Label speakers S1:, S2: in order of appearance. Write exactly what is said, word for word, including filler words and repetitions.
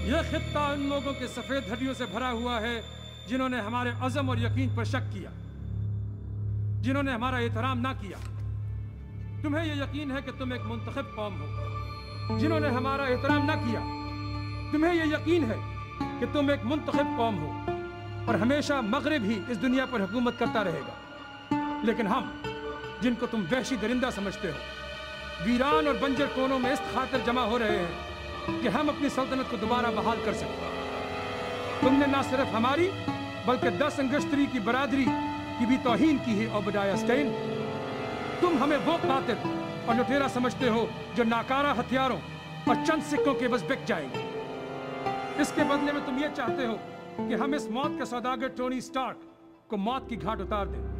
S1: यह खित्ता उन लोगों के सफेद हड्डियों से भरा हुआ है जिन्होंने हमारे अज़म और यकीन पर शक किया, जिन्होंने हमारा एहतराम ना किया। तुम्हें यह यकीन है कि तुम एक मुंतखब कौम हो, जिन्होंने हमारा एहतराम ना किया। तुम्हें यह यकीन है कि तुम एक मुंतखब कौम हो और हमेशा मगरिब ही इस दुनिया पर हुकूमत करता रहेगा। लेकिन हम, जिनको तुम वहशी दरिंदा समझते हो, वीरान और बंजर कोनों में इस खातिर जमा हो रहे हैं कि हम अपनी सल्तनत को दोबारा बहाल कर सकें। तुमने ना सिर्फ हमारी बल्कि दस अंगश्तरी की बरादरी की भी तौहीन की है ओबडाया स्टेन। तुम हमें वो कातिल और लुटेरा समझते हो जो नाकारा हथियारों और चंद सिक्कों के बस बिक जाएंगे। इसके बदले में तुम ये चाहते हो कि हम इस मौत के सौदागर टोनी स्टार्क को मौत की घाट उतार दें।